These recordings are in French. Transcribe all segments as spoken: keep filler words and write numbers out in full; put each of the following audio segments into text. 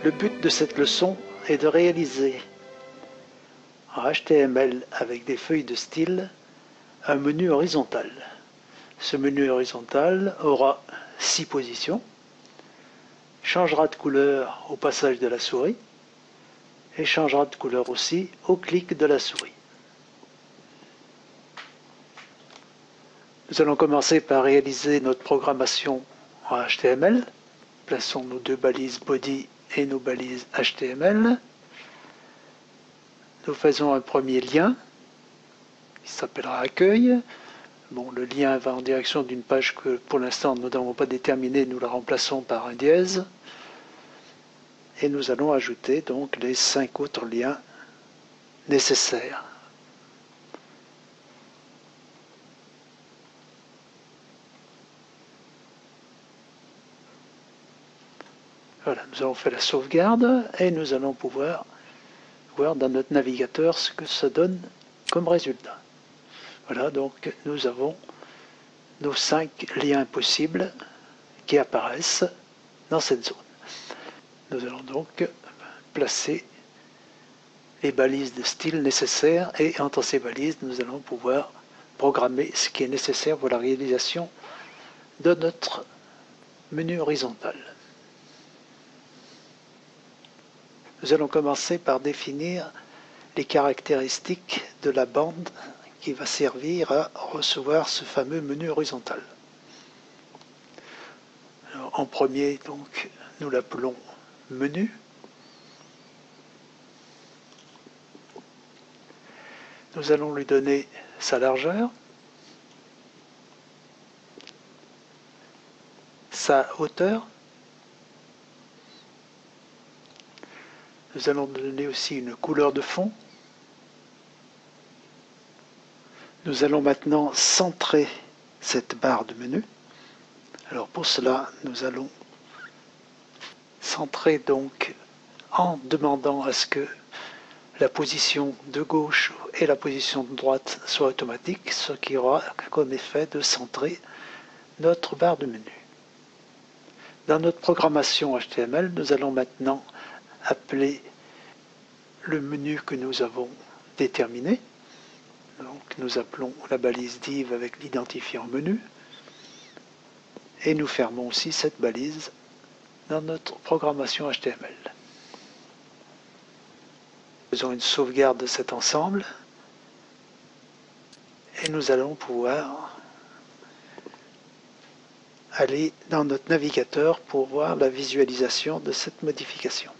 Le but de cette leçon est de réaliser en H T M L avec des feuilles de style un menu horizontal. Ce menu horizontal aura six positions, changera de couleur au passage de la souris et changera de couleur aussi au clic de la souris. Nous allons commencer par réaliser notre programmation en H T M L. Plaçons nos deux balises body et nos balises H T M L. Nous faisons un premier lien qui s'appellera accueil. Bon, le lien va en direction d'une page que pour l'instant nous n'avons pas déterminée, nous la remplaçons par un dièse. Et nous allons ajouter donc les cinq autres liens nécessaires. Voilà, nous avons fait la sauvegarde et nous allons pouvoir voir dans notre navigateur ce que ça donne comme résultat. Voilà, donc nous avons nos cinq liens possibles qui apparaissent dans cette zone. Nous allons donc placer les balises de style nécessaires et entre ces balises, nous allons pouvoir programmer ce qui est nécessaire pour la réalisation de notre menu horizontal. Nous allons commencer par définir les caractéristiques de la bande qui va servir à recevoir ce fameux menu horizontal. Alors, en premier, donc, nous l'appelons menu. Nous allons lui donner sa largeur, sa hauteur. Nous allons donner aussi une couleur de fond. Nous allons maintenant centrer cette barre de menu. Alors pour cela, nous allons centrer donc en demandant à ce que la position de gauche et la position de droite soient automatiques, ce qui aura comme effet de centrer notre barre de menu. Dans notre programmation H T M L, nous allons maintenant appeler le menu que nous avons déterminé. Donc nous appelons la balise div avec l'identifiant menu et nous fermons aussi cette balise dans notre programmation H T M L. Faisons une sauvegarde de cet ensemble et nous allons pouvoir aller dans notre navigateur pour voir la visualisation de cette modification.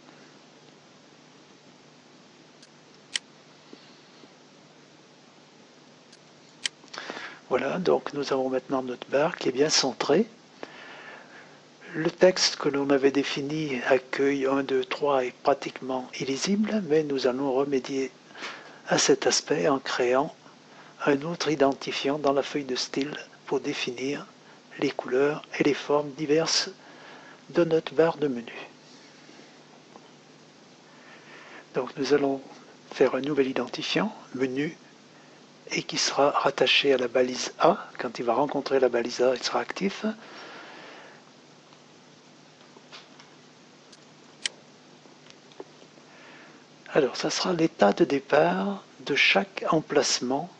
Voilà, donc nous avons maintenant notre barre qui est bien centrée. Le texte que l'on avait défini, accueil un, deux, trois, est pratiquement illisible, mais nous allons remédier à cet aspect en créant un autre identifiant dans la feuille de style pour définir les couleurs et les formes diverses de notre barre de menu. Donc nous allons faire un nouvel identifiant, menu, et qui sera rattaché à la balise A. Quand il va rencontrer la balise A, il sera actif. Alors, ça sera l'état de départ de chaque emplacement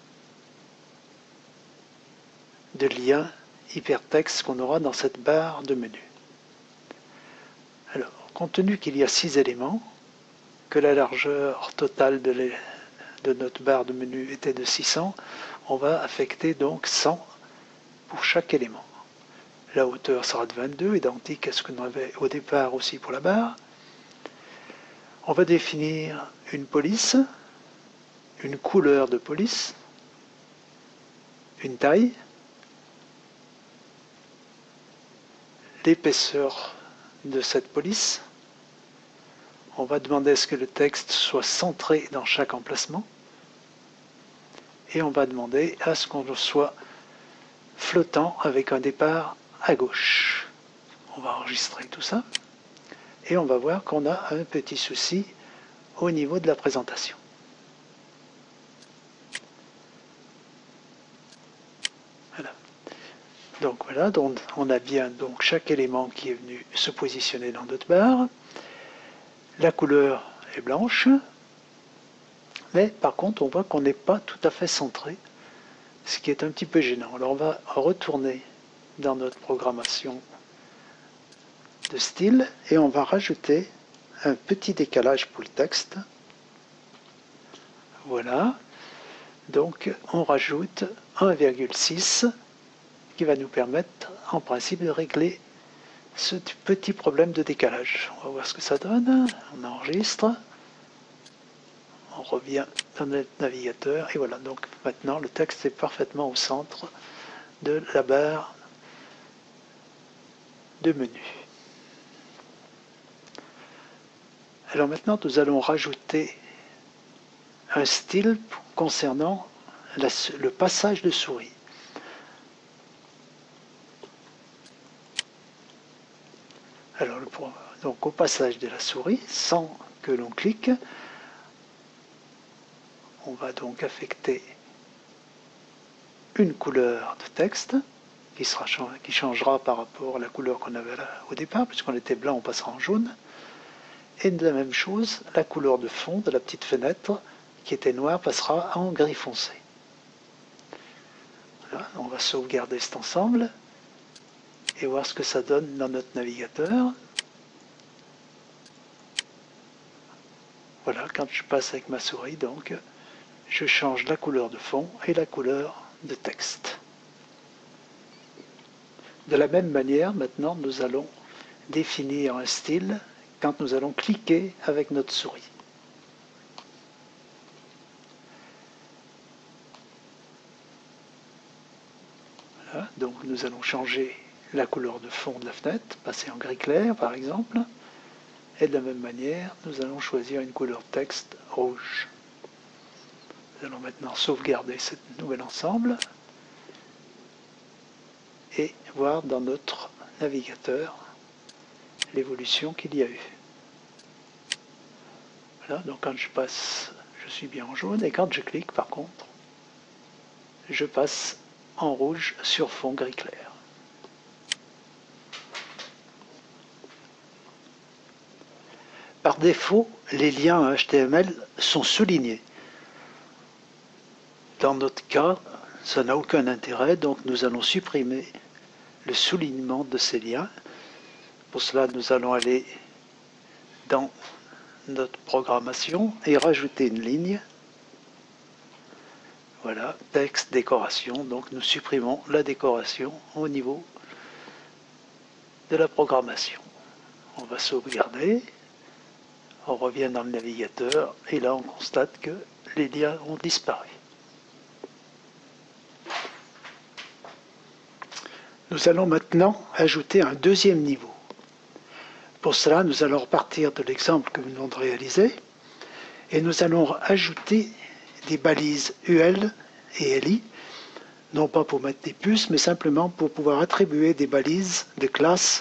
de lien hypertexte qu'on aura dans cette barre de menu. Alors, compte tenu qu'il y a six éléments, que la largeur totale de, les, de notre barre de menu était de six cents, on va affecter donc cent pour chaque élément. La hauteur sera de vingt-deux, identique à ce que l'on avait au départ aussi pour la barre. On va définir une police, une couleur de police, une taille, l'épaisseur de cette police. On va demander à ce que le texte soit centré dans chaque emplacement. Et on va demander à ce qu'on soit flottant avec un départ à gauche. On va enregistrer tout ça. Et on va voir qu'on a un petit souci au niveau de la présentation. Voilà. Donc voilà, donc on a bien donc chaque élément qui est venu se positionner dans notre barre. la couleur est blanche, mais par contre on voit qu'on n'est pas tout à fait centré, ce qui est un petit peu gênant. Alors on va retourner dans notre programmation de style et on va rajouter un petit décalage pour le texte. Voilà, donc on rajoute un virgule six qui va nous permettre en principe de régler ce petit problème de décalage. On va voir ce que ça donne. On enregistre. On revient dans notre navigateur. Et voilà, donc maintenant le texte est parfaitement au centre de la barre de menu. Alors maintenant, nous allons rajouter un style concernant la, le passage de souris. Alors, donc au passage de la souris, sans que l'on clique, on va donc affecter une couleur de texte qui, sera, qui changera par rapport à la couleur qu'on avait là au départ, puisqu'on était blanc, on passera en jaune. Et de la même chose, la couleur de fond de la petite fenêtre qui était noire passera en gris foncé. Voilà, on va sauvegarder cet ensemble et voir ce que ça donne dans notre navigateur. Voilà, quand je passe avec ma souris, donc, je change la couleur de fond et la couleur de texte. De la même manière, maintenant, nous allons définir un style quand nous allons cliquer avec notre souris. Voilà, donc nous allons changer la couleur de fond de la fenêtre, passer en gris clair par exemple, et de la même manière, nous allons choisir une couleur de texte rouge. Nous allons maintenant sauvegarder ce nouvel ensemble et voir dans notre navigateur l'évolution qu'il y a eu. Voilà, donc quand je passe, je suis bien en jaune, et quand je clique par contre, je passe en rouge sur fond gris clair. Par défaut, les liens H T M L sont soulignés. Dans notre cas, ça n'a aucun intérêt, donc nous allons supprimer le soulignement de ces liens. Pour cela, nous allons aller dans notre programmation et rajouter une ligne. Voilà, texte, décoration. Donc nous supprimons la décoration au niveau de la programmation. On va sauvegarder. On revient dans le navigateur et là on constate que les liens ont disparu. Nous allons maintenant ajouter un deuxième niveau. Pour cela, nous allons repartir de l'exemple que nous venons de réaliser et nous allons ajouter des balises U L et L I, non pas pour mettre des puces, mais simplement pour pouvoir attribuer des balises de classe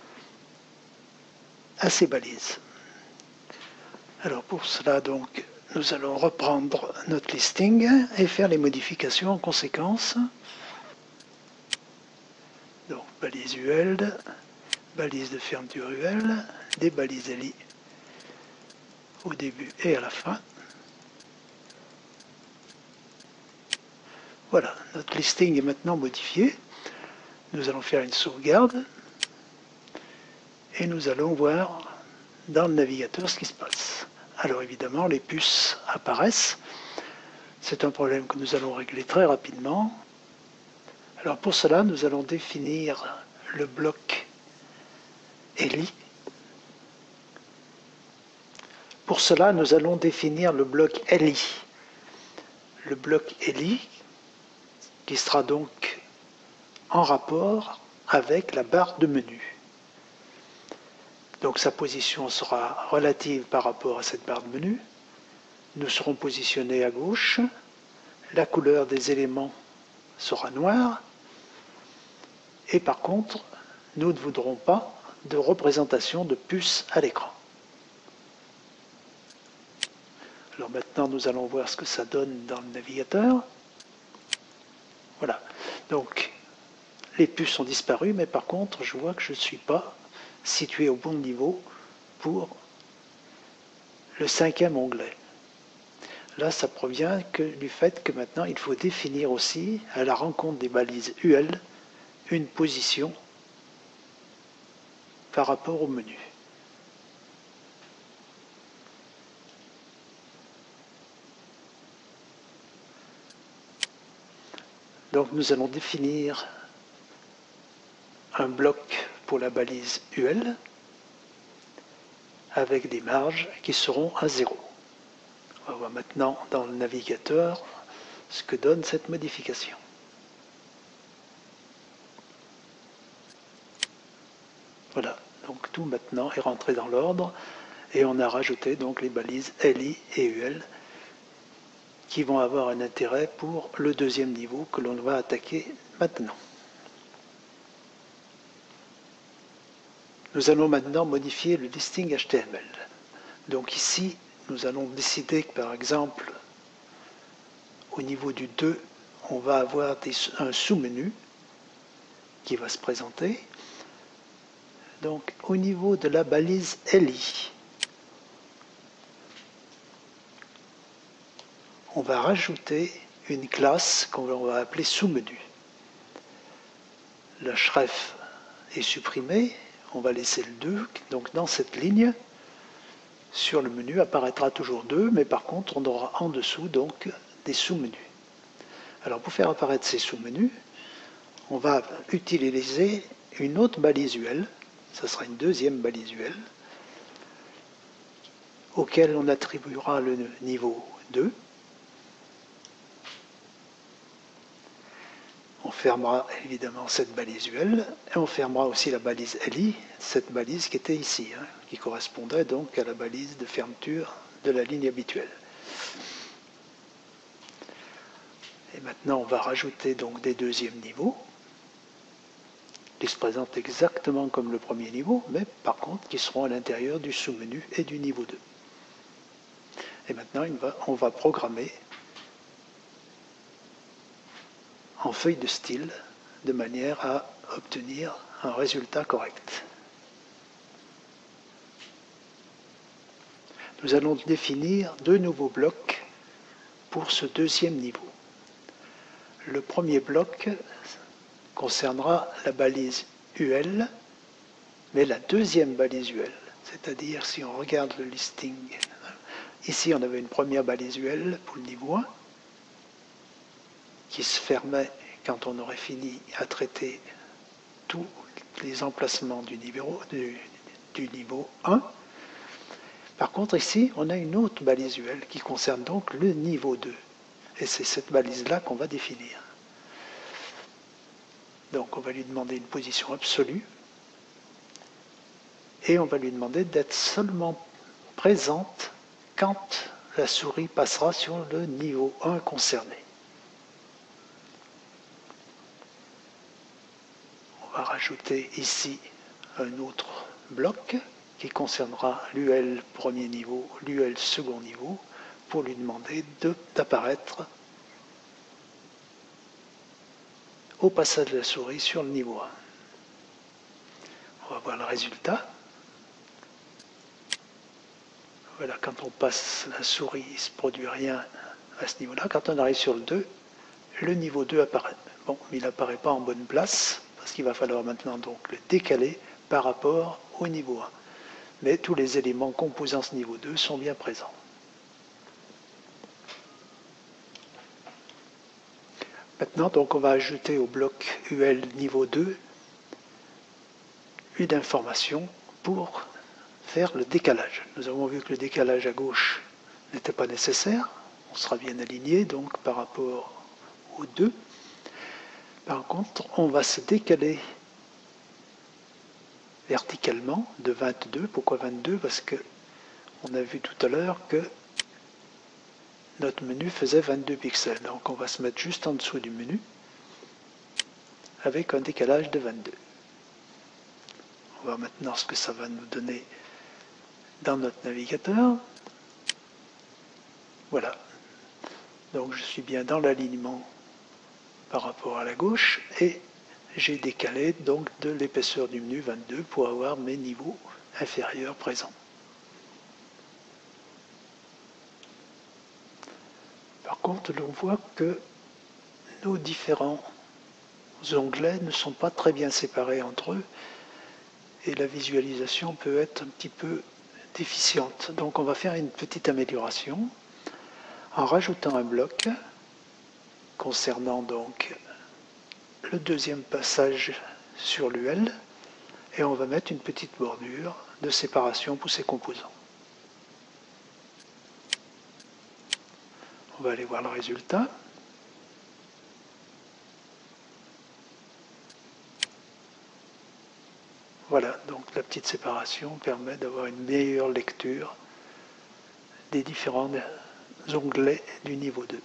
à ces balises. Alors pour cela, donc, nous allons reprendre notre listing et faire les modifications en conséquence. Donc, balise U L, balise de fermeture U L, des balises L I au début et à la fin. Voilà, notre listing est maintenant modifié. Nous allons faire une sauvegarde et nous allons voir dans le navigateur ce qui se passe. Alors évidemment, les puces apparaissent. C'est un problème que nous allons régler très rapidement. Alors pour cela, nous allons définir le bloc L I. Pour cela, nous allons définir le bloc L I. Le bloc L I qui sera donc en rapport avec la barre de menu. Donc sa position sera relative par rapport à cette barre de menu. Nous serons positionnés à gauche. La couleur des éléments sera noire. Et par contre, nous ne voudrons pas de représentation de puces à l'écran. Alors maintenant, nous allons voir ce que ça donne dans le navigateur. Voilà. Donc, les puces ont disparu, mais par contre, je vois que je ne suis pas situé au bon niveau pour le cinquième onglet. Là, ça provient que, du fait que maintenant, il faut définir aussi, à la rencontre des balises U L, une position par rapport au menu. Donc nous allons définir un bloc pour la balise U L avec des marges qui seront à zéro. On va voir maintenant dans le navigateur ce que donne cette modification. Voilà, donc tout maintenant est rentré dans l'ordre et on a rajouté donc les balises L I et U L qui vont avoir un intérêt pour le deuxième niveau que l'on va attaquer maintenant. Nous allons maintenant modifier le listing H T M L. Donc ici, nous allons décider que par exemple, au niveau du deux, on va avoir des, un sous-menu qui va se présenter. Donc au niveau de la balise L I, on va rajouter une classe qu'on va appeler sous-menu. Le href est supprimé, on va laisser le deux. Donc dans cette ligne, sur le menu apparaîtra toujours deux, mais par contre on aura en dessous donc des sous-menus. Alors pour faire apparaître ces sous-menus, on va utiliser une autre balise U L, ça sera une deuxième balise U L, auquel on attribuera le niveau deux. On fermera évidemment cette balise U L et on fermera aussi la balise L I, cette balise qui était ici, hein, qui correspondrait donc à la balise de fermeture de la ligne habituelle. Et maintenant on va rajouter donc des deuxièmes niveaux qui se présentent exactement comme le premier niveau, mais par contre qui seront à l'intérieur du sous-menu et du niveau deux. Et maintenant on va programmer en feuille de style, de manière à obtenir un résultat correct. Nous allons définir deux nouveaux blocs pour ce deuxième niveau. Le premier bloc concernera la balise U L, mais la deuxième balise U L. C'est-à-dire, si on regarde le listing, ici on avait une première balise U L pour le niveau un, qui se fermait quand on aurait fini à traiter tous les emplacements du niveau, du, du niveau un. Par contre, ici, on a une autre balise U L qui concerne donc le niveau deux. Et c'est cette balise-là qu'on va définir. Donc, on va lui demander une position absolue. Et on va lui demander d'être seulement présente quand la souris passera sur le niveau un concerné. On va rajouter ici un autre bloc qui concernera l'U L premier niveau, l'U L second niveau, pour lui demander d'apparaître au passage de la souris sur le niveau un. On va voir le résultat. Voilà, quand on passe la souris, il ne se produit rien à ce niveau-là. Quand on arrive sur le deux, le niveau deux apparaît. Bon, mais il n'apparaît pas en bonne place, parce qu'il va falloir maintenant donc le décaler par rapport au niveau un. Mais tous les éléments composant ce niveau deux sont bien présents. Maintenant, donc, on va ajouter au bloc U L niveau deux une information pour faire le décalage. Nous avons vu que le décalage à gauche n'était pas nécessaire. On sera bien aligné donc par rapport au deux. Par contre, on va se décaler verticalement de vingt-deux. Pourquoi vingt-deux? Parce que on a vu tout à l'heure que notre menu faisait vingt-deux pixels. Donc on va se mettre juste en dessous du menu avec un décalage de vingt-deux. On va voir maintenant ce que ça va nous donner dans notre navigateur. Voilà. Donc je suis bien dans l'alignement par rapport à la gauche et j'ai décalé donc de l'épaisseur du menu vingt-deux pour avoir mes niveaux inférieurs présents. contre, on voit que nos différents onglets ne sont pas très bien séparés entre eux et la visualisation peut être un petit peu déficiente. Donc on va faire une petite amélioration en rajoutant un bloc concernant donc le deuxième passage sur l'U L et on va mettre une petite bordure de séparation pour ces composants. On va aller voir le résultat. Voilà, donc la petite séparation permet d'avoir une meilleure lecture des différents onglets du niveau deux.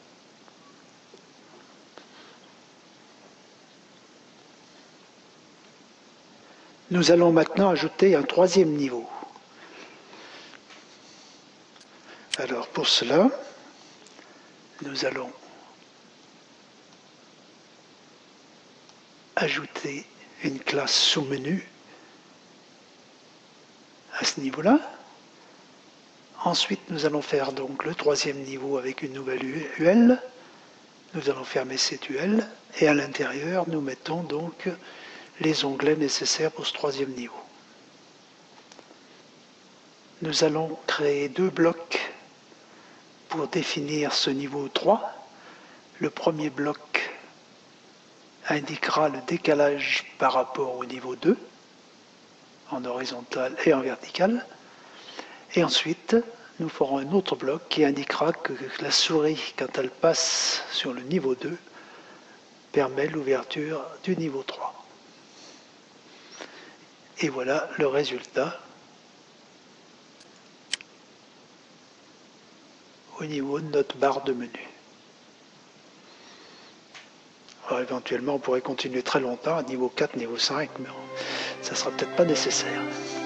Nous allons maintenant ajouter un troisième niveau. Alors pour cela, nous allons ajouter une classe sous-menu à ce niveau-là. Ensuite, nous allons faire donc le troisième niveau avec une nouvelle U L. Nous allons fermer cette U L et à l'intérieur, nous mettons donc les onglets nécessaires pour ce troisième niveau. Nous allons créer deux blocs pour définir ce niveau trois. Le premier bloc indiquera le décalage par rapport au niveau deux, en horizontal et en vertical. Et ensuite, nous ferons un autre bloc qui indiquera que la souris, quand elle passe sur le niveau deux, permet l'ouverture du niveau trois. Et voilà le résultat au niveau de notre barre de menu. Alors, éventuellement, on pourrait continuer très longtemps à niveau quatre, niveau cinq, mais ça ne sera peut-être pas nécessaire.